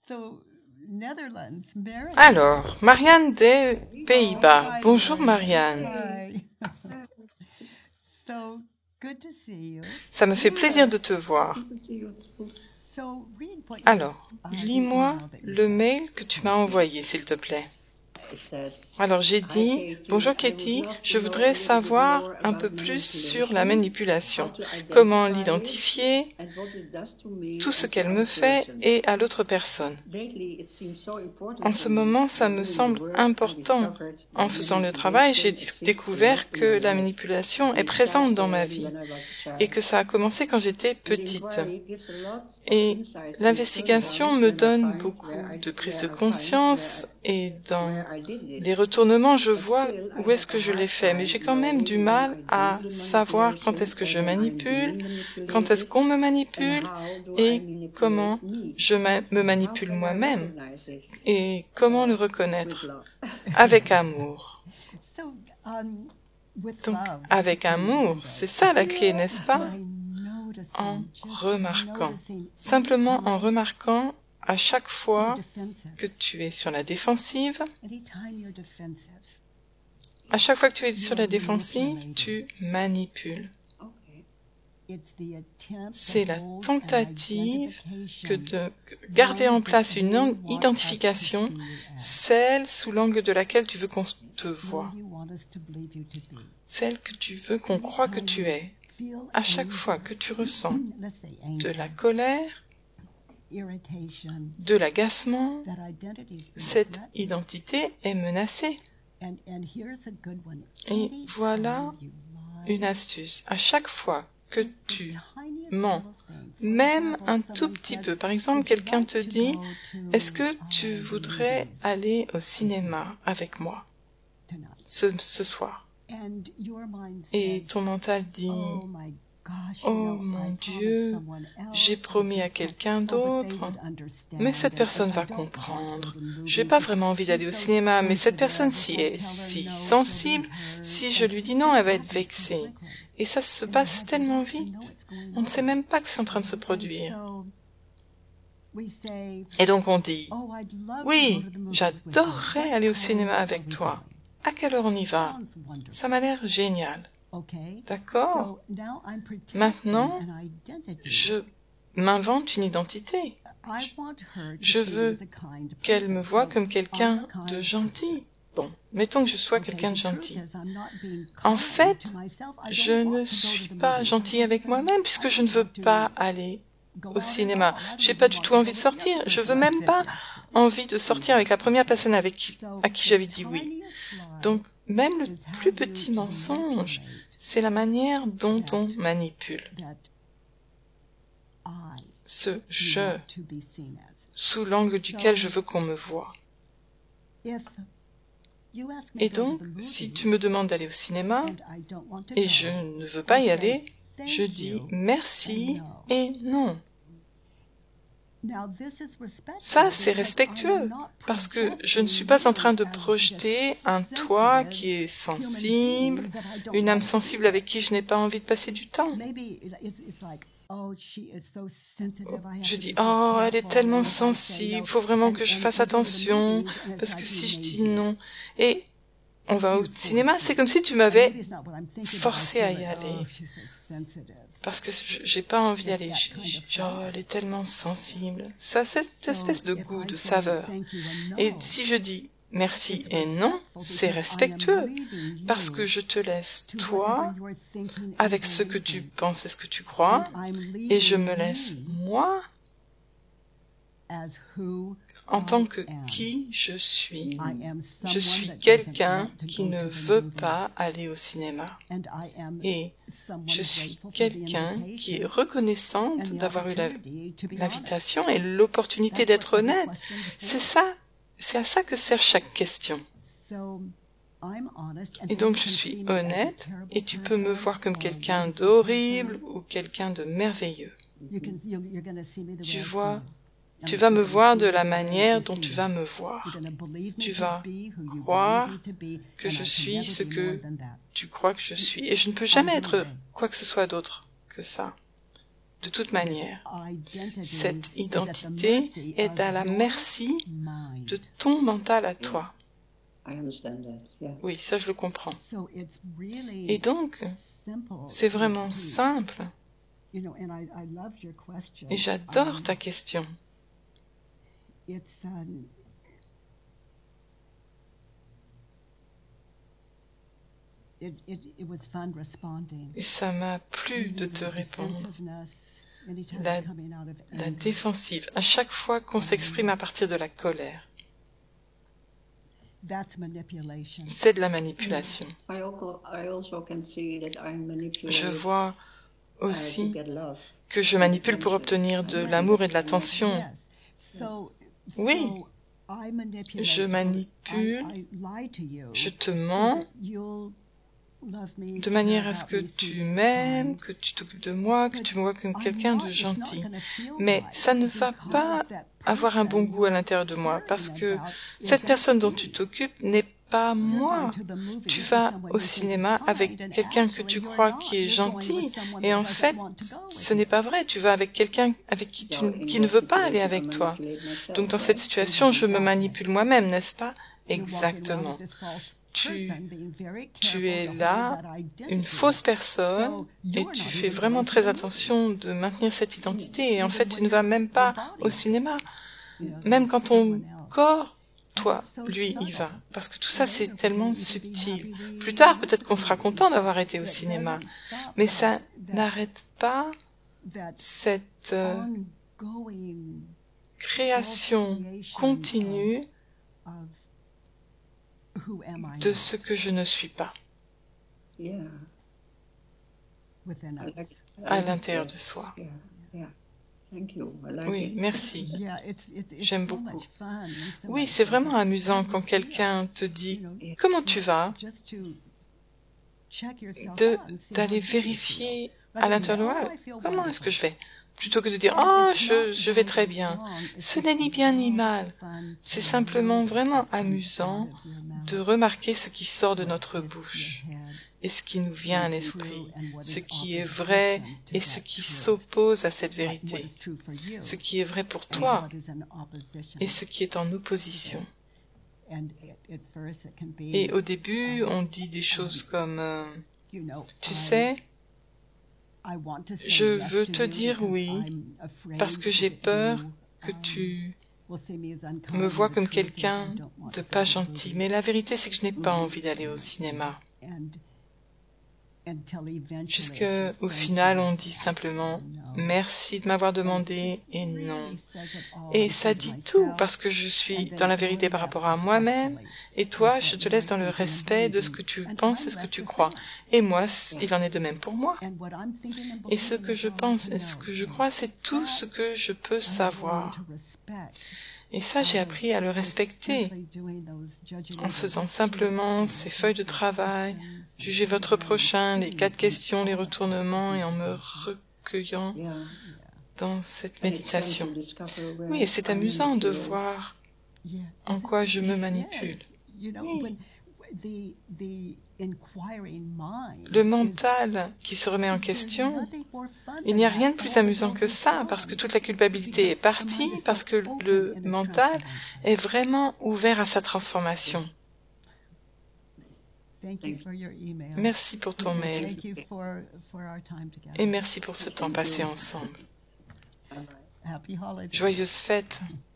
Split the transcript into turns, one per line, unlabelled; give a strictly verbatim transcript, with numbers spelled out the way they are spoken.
Alors, Marianne des Pays-Bas. Bonjour Marianne. Ça me fait plaisir de te voir. Alors, lis-moi le mail que tu m'as envoyé, s'il te plaît. Alors j'ai dit, bonjour Katie, je voudrais savoir un peu plus sur la manipulation, comment l'identifier, tout ce qu'elle me fait et à l'autre personne. En ce moment, ça me semble important. En faisant le travail, j'ai découvert que la manipulation est présente dans ma vie et que ça a commencé quand j'étais petite. Et l'investigation me donne beaucoup de prise de conscience et dans les retournements, je vois où est-ce que je les fais, mais j'ai quand même du mal à savoir quand est-ce que je manipule, quand est-ce qu'on me manipule et comment je ma- me manipule moi-même et comment le reconnaître avec amour. Donc, avec amour, c'est ça la clé, n'est-ce pas? En remarquant, simplement en remarquant à chaque fois que tu es sur la défensive, à chaque fois que tu es sur la défensive, tu manipules. C'est la tentative que de garder en place une identification, celle sous l'angle de laquelle tu veux qu'on te voie, celle que tu veux qu'on croie que tu es. À chaque fois que tu ressens de la colère, de l'agacement, cette identité est menacée. Et voilà une astuce. À chaque fois que tu mens, même un tout petit peu, par exemple, quelqu'un te dit « Est-ce que tu voudrais aller au cinéma avec moi ce, ce soir ?» Et ton mental dit « Oh mon Dieu, j'ai promis à quelqu'un d'autre, mais cette personne va comprendre. Je n'ai pas vraiment envie d'aller au cinéma, mais cette personne si est si sensible, si je lui dis non, elle va être vexée. » Et ça se passe tellement vite. On ne sait même pas que c'est en train de se produire. Et donc on dit « Oui, j'adorerais aller au cinéma avec toi. À quelle heure on y va? Ça m'a l'air génial. » D'accord? Maintenant, je m'invente une identité. Je veux qu'elle me voie comme quelqu'un de gentil. Bon, mettons que je sois quelqu'un de gentil. En fait, je ne suis pas gentil avec moi-même puisque je ne veux pas aller au cinéma. J'ai pas du tout envie de sortir. Je veux même pas envie de sortir avec la première personne avec qui, à qui j'avais dit oui. Donc, même le plus petit mensonge, c'est la manière dont on manipule. Ce « je » sous l'angle duquel je veux qu'on me voie. Et donc, si tu me demandes d'aller au cinéma et je ne veux pas y aller, je dis merci et non. Ça, c'est respectueux, parce que je ne suis pas en train de projeter un toi qui est sensible, une âme sensible avec qui je n'ai pas envie de passer du temps. Je dis, oh, elle est tellement sensible, il faut vraiment que je fasse attention, parce que si je dis non, et on va au cinéma, c'est comme si tu m'avais forcé à y aller. Parce que j'ai pas envie d'y aller. Genre, elle est tellement sensible. Ça, cette espèce de goût, de saveur. Et si je dis merci et non, c'est respectueux. Parce que je te laisse, toi, avec ce que tu penses et ce que tu crois, et je me laisse, moi, en tant que qui je suis. Je suis quelqu'un qui ne veut pas aller au cinéma. Et je suis quelqu'un qui est reconnaissante d'avoir eu l'invitation et l'opportunité d'être honnête. C'est ça, c'est à ça que sert chaque question. Et donc je suis honnête et tu peux me voir comme quelqu'un d'horrible ou quelqu'un de merveilleux. Tu vois, tu vas me voir de la manière dont tu vas me voir. Tu vas croire que je suis ce que tu crois que je suis. Et je ne peux jamais être quoi que ce soit d'autre que ça. de toute manière. Cette identité est à la merci de ton mental à toi. Oui, ça je le comprends. Et donc, c'est vraiment simple. Et j'adore ta question. Et ça m'a plu de te répondre. La, la défensive, à chaque fois qu'on s'exprime à partir de la colère, c'est de la manipulation. Je vois aussi que je manipule pour obtenir de l'amour et de l'attention. Oui, je manipule, je te mens, de manière à ce que tu m'aimes, que tu t'occupes de moi, que tu me vois comme quelqu'un de gentil. Mais ça ne va pas avoir un bon goût à l'intérieur de moi, parce que cette personne dont tu t'occupes n'est pas moi. Tu vas au cinéma avec quelqu'un que tu crois qui est gentil, et en fait, ce n'est pas vrai. Tu vas avec quelqu'un avec qui tu qui ne veut pas aller avec toi. Donc dans cette situation, je me manipule moi-même, n'est-ce pas? Exactement. Tu, tu es là, une fausse personne, et tu fais vraiment très attention de maintenir cette identité. Et en fait, tu ne vas même pas au cinéma. Même quand ton corps, toi, lui, y va. Parce que tout ça, c'est tellement subtil. Plus tard, peut-être qu'on sera content d'avoir été au cinéma. Mais ça n'arrête pas cette euh, création continue de ce que je ne suis pas à l'intérieur de soi. Oui, merci. J'aime beaucoup. Oui, c'est vraiment amusant quand quelqu'un te dit « Comment tu vas ?» d'aller vérifier à l'intérieur de moi « Comment est-ce que je vais ?» plutôt que de dire « Oh, je, je vais très bien ». Ce n'est ni bien ni mal. C'est simplement vraiment amusant de remarquer ce qui sort de notre bouche et ce qui nous vient à l'esprit, ce qui est vrai et ce qui s'oppose à cette vérité, ce qui est vrai pour toi et ce qui est en opposition. Et au début, on dit des choses comme euh, « Tu sais, je veux te dire oui parce que j'ai peur que tu me vois comme quelqu'un de pas gentil. Mais la vérité, c'est que je n'ai pas envie d'aller au cinéma. » Jusqu'au final, on dit simplement « Merci de m'avoir demandé » et « non ». Et ça dit tout, parce que je suis dans la vérité par rapport à moi-même, et toi, je te laisse dans le respect de ce que tu penses et ce que tu crois. Et moi, il en est de même pour moi. Et ce que je pense et ce que je crois, c'est tout ce que je peux savoir. Et ça, j'ai appris à le respecter en faisant simplement ces feuilles de travail, juger votre prochain, les quatre questions, les retournements, et en me recueillant dans cette méditation. Oui, et c'est amusant de voir en quoi je me manipule. Oui. Le mental qui se remet en question, il n'y a rien de plus amusant que ça, parce que toute la culpabilité est partie, parce que le mental est vraiment ouvert à sa transformation. Merci pour ton mail et merci pour ce temps passé ensemble. Joyeuses fêtes.